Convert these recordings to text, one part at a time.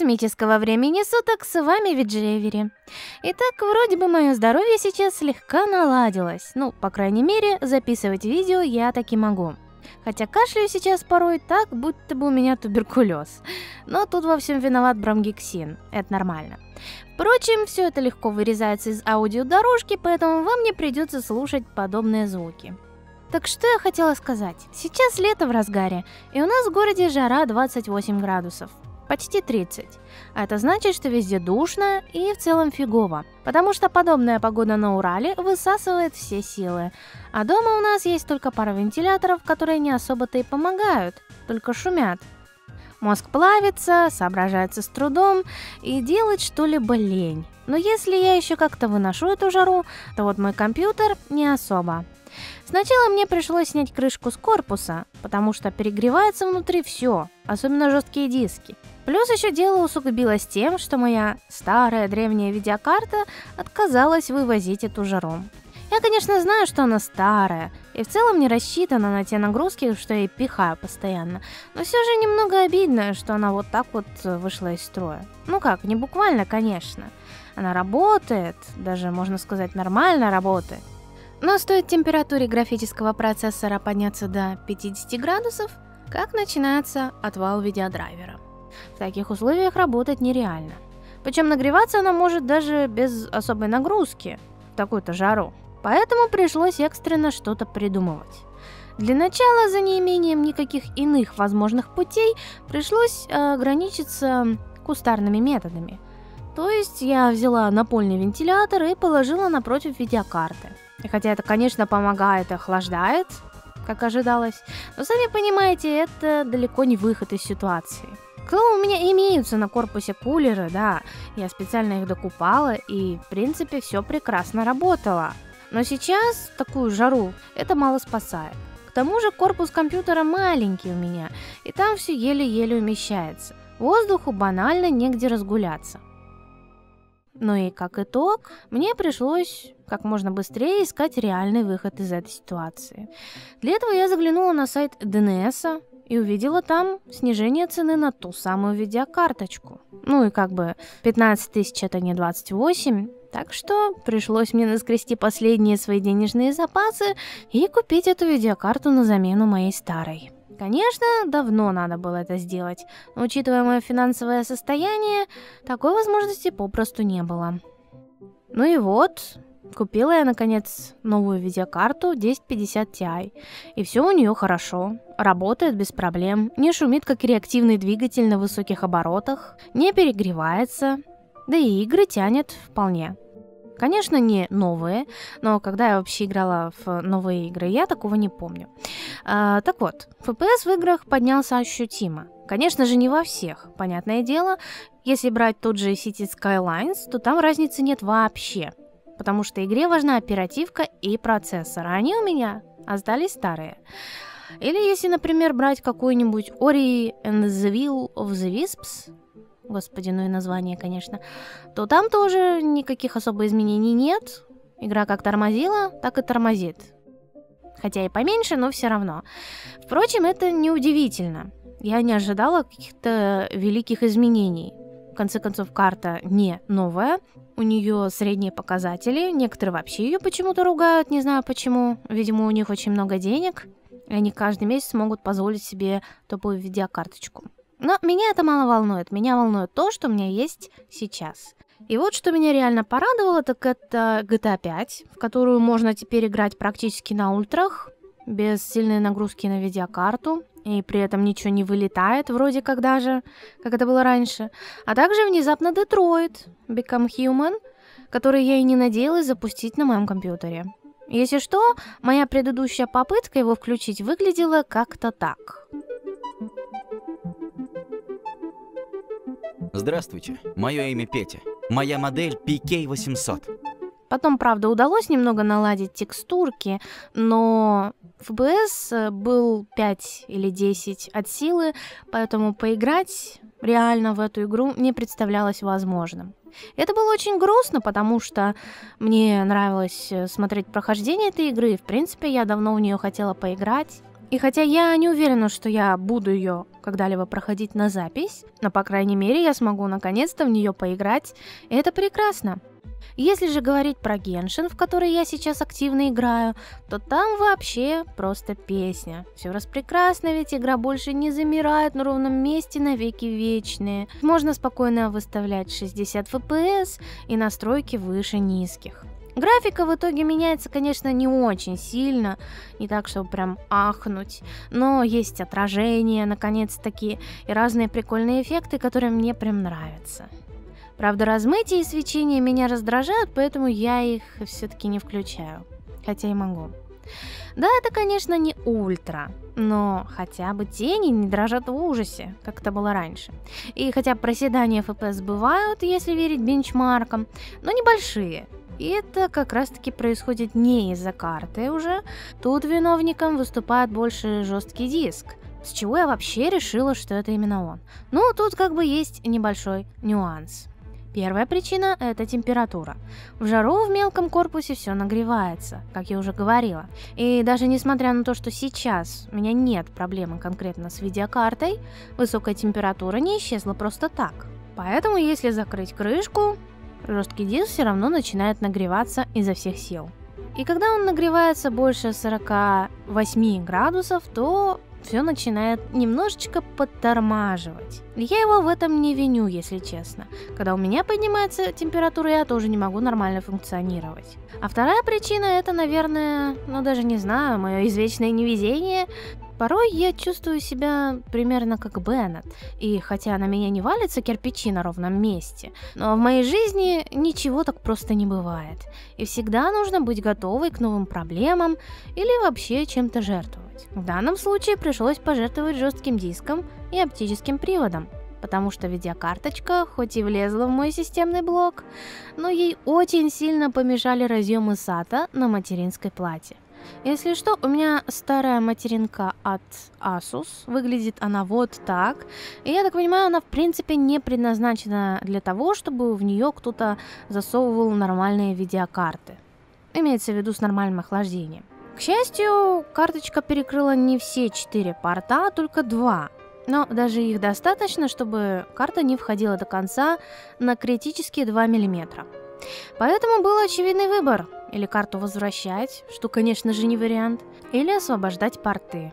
космического времени суток, с вами Виджевери. Итак, вроде бы мое здоровье сейчас слегка наладилось. Ну, по крайней мере, записывать видео я таки могу. Хотя кашляю сейчас порой так, будто бы у меня туберкулез. Но тут во всем виноват бромгексин, это нормально. Впрочем, все это легко вырезается из аудиодорожки, поэтому вам не придется слушать подобные звуки. Так что я хотела сказать. Сейчас лето в разгаре, и у нас в городе жара 28 градусов. Почти 30. А это значит, что везде душно и в целом фигово. Потому что подобная погода на Урале высасывает все силы. А дома у нас есть только пара вентиляторов, которые не особо-то и помогают, только шумят. Мозг плавится, соображается с трудом, и делать что-либо лень. Но если я еще как-то выношу эту жару, то вот мой компьютер не особо. Сначала мне пришлось снять крышку с корпуса, потому что перегревается внутри все, особенно жесткие диски. Плюс еще дело усугубилось тем, что моя старая древняя видеокарта отказалась вывозить эту жару. Я, конечно, знаю, что она старая, и в целом не рассчитана на те нагрузки, что я ей пихаю постоянно, но все же немного обидно, что она вот так вот вышла из строя. Ну как, не буквально, конечно. Она работает, даже можно сказать нормально работает. Но стоит температуре графического процессора подняться до 50 градусов, как начинается отвал видеодрайвера. В таких условиях работать нереально. Причем нагреваться она может даже без особой нагрузки в такую-то жару. Поэтому пришлось экстренно что-то придумывать. Для начала, за неимением никаких иных возможных путей, пришлось ограничиться кустарными методами. То есть я взяла напольный вентилятор и положила напротив видеокарты. И хотя это, конечно, помогает и охлаждает, как ожидалось, но сами понимаете, это далеко не выход из ситуации. К слову, у меня имеются на корпусе кулеры, да, я специально их докупала, и, в принципе, все прекрасно работало. Но сейчас такую жару это мало спасает. К тому же корпус компьютера маленький у меня, и там все еле-еле умещается. Воздуху банально негде разгуляться. Ну и как итог, мне пришлось как можно быстрее искать реальный выход из этой ситуации. Для этого я заглянула на сайт DNS и увидела там снижение цены на ту самую видеокарточку. Ну и как бы 15 тысяч это не 28, так что пришлось мне наскрести последние свои денежные запасы и купить эту видеокарту на замену моей старой. Конечно, давно надо было это сделать, но учитывая мое финансовое состояние, такой возможности попросту не было. Ну и вот, купила я наконец новую видеокарту 1050 Ti, и все у нее хорошо, работает без проблем, не шумит как реактивный двигатель на высоких оборотах, не перегревается, да и игры тянет вполне. Конечно, не новые, но когда я вообще играла в новые игры, я такого не помню. Так вот, FPS в играх поднялся ощутимо. Конечно же, не во всех, понятное дело. Если брать тот же Cities Skylines, то там разницы нет вообще. Потому что игре важна оперативка и процессор, а они у меня остались старые. Или если, например, брать какой-нибудь Ori and the Will of the Wisps, господи, ну и название, конечно, то там тоже никаких особо изменений нет. Игра как тормозила, так и тормозит. Хотя и поменьше, но все равно. Впрочем, это неудивительно. Я не ожидала каких-то великих изменений. В конце концов, карта не новая, у нее средние показатели, некоторые вообще ее почему-то ругают, не знаю почему. Видимо, у них очень много денег, и они каждый месяц могут позволить себе топовую видеокарточку. Но меня это мало волнует. Меня волнует то, что у меня есть сейчас. И вот что меня реально порадовало, так это GTA 5, в которую можно теперь играть практически на ультрах, без сильной нагрузки на видеокарту, и при этом ничего не вылетает, вроде как даже, как это было раньше. А также внезапно Detroit Become Human, который я и не надеялась запустить на моем компьютере. Если что, моя предыдущая попытка его включить выглядела как-то так. Здравствуйте, мое имя Петя. Моя модель PK800. Потом, правда, удалось немного наладить текстурки, но FPS был 5 или 10 от силы, поэтому поиграть реально в эту игру не представлялось возможным. Это было очень грустно, потому что мне нравилось смотреть прохождение этой игры, и, в принципе, я давно в нее хотела поиграть. И хотя я не уверена, что я буду ее когда-либо проходить на запись, но, по крайней мере, я смогу наконец-то в нее поиграть, и это прекрасно. Если же говорить про Геншин, в который я сейчас активно играю, то там вообще просто песня. Все распрекрасно, ведь игра больше не замирает на ровном месте навеки вечные. Можно спокойно выставлять 60 FPS и настройки выше низких. Графика в итоге меняется, конечно, не очень сильно, не так, чтобы прям ахнуть, но есть отражения, наконец-таки, и разные прикольные эффекты, которые мне прям нравятся. Правда, размытие и свечение меня раздражают, поэтому я их все-таки не включаю, хотя и могу. Да, это, конечно, не ультра, но хотя бы тени не дрожат в ужасе, как это было раньше. И хотя проседания FPS бывают, если верить бенчмаркам, но небольшие. И это как раз-таки происходит не из-за карты уже. Тут виновником выступает больше жесткий диск. С чего я вообще решила, что это именно он? Ну, тут как бы есть небольшой нюанс. Первая причина – это температура. В жару в мелком корпусе все нагревается, как я уже говорила. И даже несмотря на то, что сейчас у меня нет проблемы конкретно с видеокартой, высокая температура не исчезла просто так. Поэтому если закрыть крышку, жесткий диск все равно начинает нагреваться изо всех сил. И когда он нагревается больше 48 градусов, то все начинает немножечко подтормаживать. Я его в этом не виню, если честно. Когда у меня поднимается температура, я тоже не могу нормально функционировать. А вторая причина – это, наверное, даже не знаю, мое извечное невезение. Порой я чувствую себя примерно как Беннет, и хотя на меня не валятся кирпичи на ровном месте, но в моей жизни ничего так просто не бывает, и всегда нужно быть готовой к новым проблемам или вообще чем-то жертвовать. В данном случае пришлось пожертвовать жестким диском и оптическим приводом, потому что видеокарточка хоть и влезла в мой системный блок, но ей очень сильно помешали разъемы SATA на материнской плате. Если что, у меня старая материнка от Asus, выглядит она вот так, и я так понимаю, она в принципе не предназначена для того, чтобы в нее кто-то засовывал нормальные видеокарты. Имеется в виду с нормальным охлаждением. К счастью, карточка перекрыла не все 4 порта, а только 2. Но даже их достаточно, чтобы карта не входила до конца на критические 2 мм. Поэтому был очевидный выбор: или карту возвращать, что, конечно же, не вариант, или освобождать порты.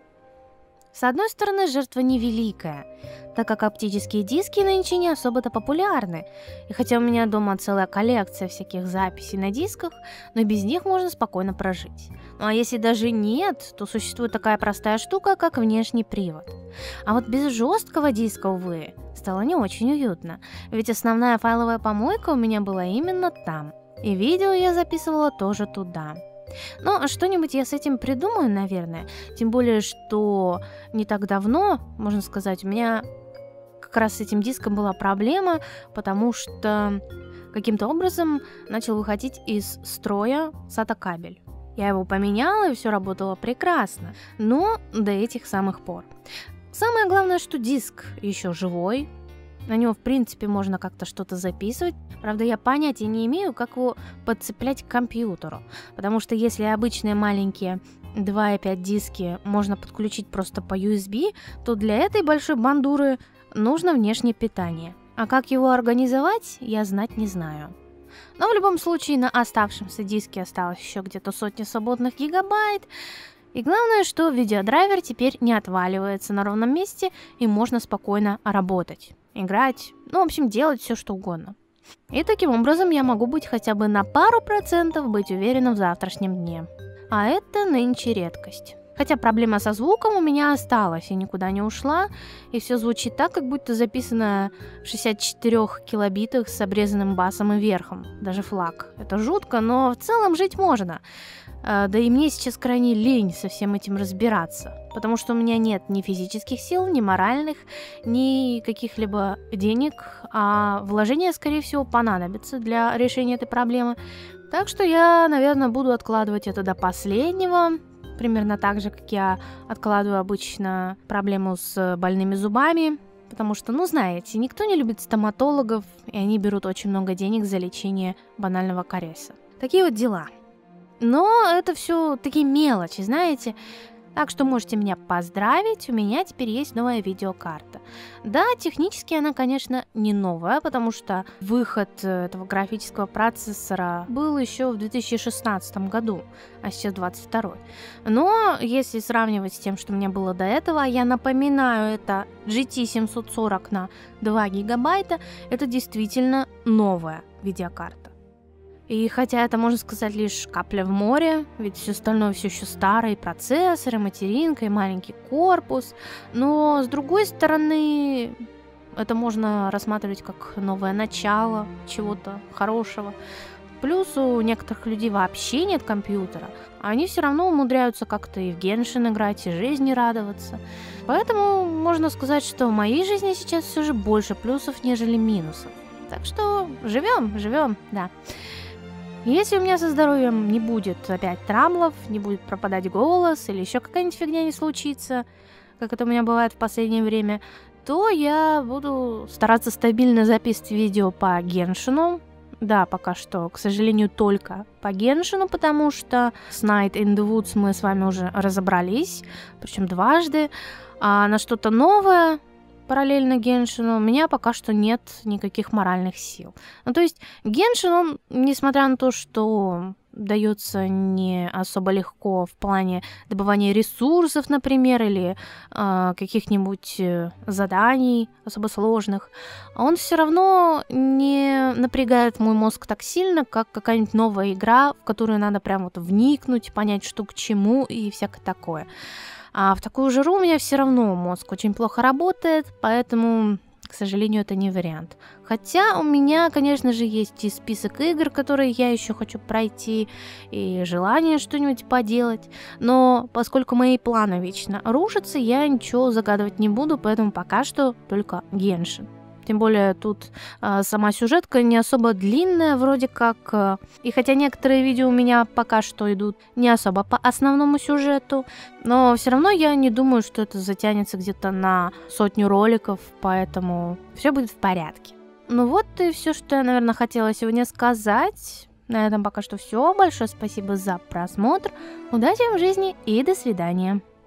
С одной стороны, жертва невеликая, так как оптические диски нынче не особо-то популярны, и хотя у меня дома целая коллекция всяких записей на дисках, но без них можно спокойно прожить. Ну а если даже нет, то существует такая простая штука, как внешний привод. А вот без жесткого диска, увы, стало не очень уютно, ведь основная файловая помойка у меня была именно там, и видео я записывала тоже туда. Но что-нибудь я с этим придумаю, наверное, тем более, что не так давно, можно сказать, у меня как раз с этим диском была проблема, потому что каким-то образом начал выходить из строя SATA кабель. Я его поменяла, и все работало прекрасно, но до этих самых пор. Самое главное, что диск еще живой, на него, в принципе, можно как-то что-то записывать. Правда, я понятия не имею, как его подцеплять к компьютеру. Потому что если обычные маленькие 2,5 диски можно подключить просто по USB, то для этой большой бандуры нужно внешнее питание. А как его организовать, я знать не знаю. Но в любом случае на оставшемся диске осталось еще где-то сотни свободных гигабайт. И главное, что видеодрайвер теперь не отваливается на ровном месте, и можно спокойно работать, играть, в общем, делать все, что угодно. И таким образом я могу быть хотя бы на пару процентов быть уверена в завтрашнем дне. А это нынче редкость. Хотя проблема со звуком у меня осталась и никуда не ушла, и все звучит так, как будто записано в 64 килобитах с обрезанным басом и верхом, даже флаг. Это жутко, но в целом жить можно. Да и мне сейчас крайне лень со всем этим разбираться, потому что у меня нет ни физических сил, ни моральных, ни каких-либо денег, а вложения, скорее всего, понадобятся для решения этой проблемы. Так что я, наверное, буду откладывать это до последнего, примерно так же, как я откладываю обычно проблему с больными зубами, потому что, знаете, никто не любит стоматологов, и они берут очень много денег за лечение банального кариеса. Такие вот дела. Но это все такие мелочи, знаете. Так что можете меня поздравить, у меня теперь есть новая видеокарта. Да, технически она, конечно, не новая, потому что выход этого графического процессора был еще в 2016 году, а сейчас 22. Но если сравнивать с тем, что у меня было до этого, я напоминаю, это GT 740 на 2 гигабайта, это действительно новая видеокарта. И хотя это, можно сказать, лишь капля в море, ведь все остальное все еще старые процессоры, материнка и маленький корпус, но с другой стороны, это можно рассматривать как новое начало чего-то хорошего. Плюс у некоторых людей вообще нет компьютера, а они все равно умудряются как-то и в Геншин играть, и жизни радоваться. Поэтому можно сказать, что в моей жизни сейчас все же больше плюсов, нежели минусов. Так что живем, да. Если у меня со здоровьем не будет опять трамблов, не будет пропадать голос или еще какая-нибудь фигня не случится, как это у меня бывает в последнее время, то я буду стараться стабильно записывать видео по Геншину. Да, пока что, к сожалению, только по Геншину, потому что с Night in the Woods мы с вами уже разобрались, причем дважды. А на что-то новое, параллельно Геншину, у меня пока что нет никаких моральных сил. Ну, то есть Геншин, он, несмотря на то, что дается не особо легко в плане добывания ресурсов, например, или каких-нибудь заданий особо сложных, он все равно не напрягает мой мозг так сильно, как какая-нибудь новая игра, в которую надо прям вот вникнуть, понять, что к чему и всякое такое. А в такую жару у меня все равно мозг очень плохо работает, поэтому, к сожалению, это не вариант. Хотя у меня, конечно же, есть и список игр, которые я еще хочу пройти, и желание что-нибудь поделать. Но поскольку мои планы вечно рушатся, я ничего загадывать не буду, поэтому пока что только Геншин. Тем более тут сама сюжетка не особо длинная вроде как. И хотя некоторые видео у меня пока что идут не особо по основному сюжету, но все равно я не думаю, что это затянется где-то на 100 роликов, поэтому все будет в порядке. Ну вот и все, что я, наверное, хотела сегодня сказать. На этом пока что все. Большое спасибо за просмотр. Удачи вам в жизни и до свидания.